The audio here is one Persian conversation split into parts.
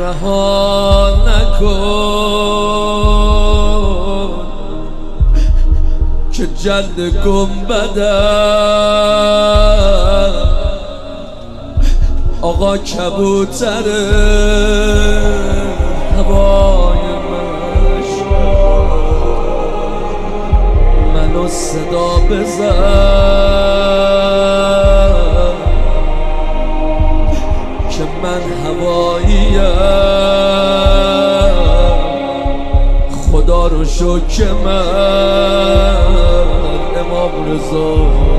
رها نکن که جلد گنبدم آقا کبوتر هوای منو صدا بزن که من هواییم خدا رو شکر من امام رضا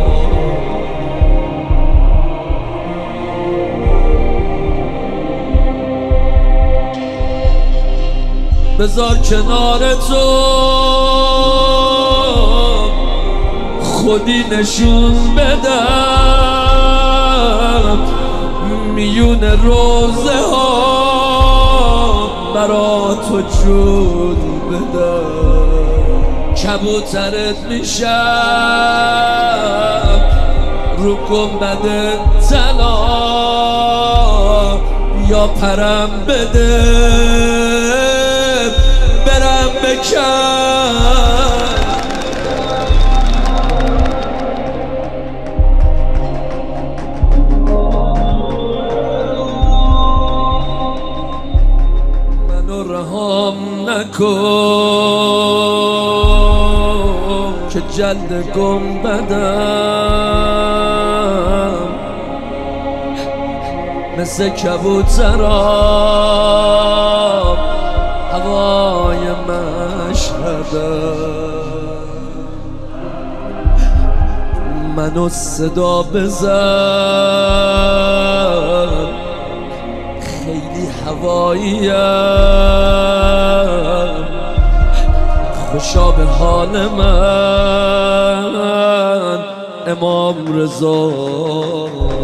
بذار کنار تو خودی نشون بدم میون روزه ها برا تو جون بدم کبوترت میشم رو گنبد طلا یا پرم بده برم بکن منو رهام نکن که جلد گنبدم مثل کبوترام هوای مشهدم منو صدا بزن خیلی هواییم خوشا به حال من امام رضا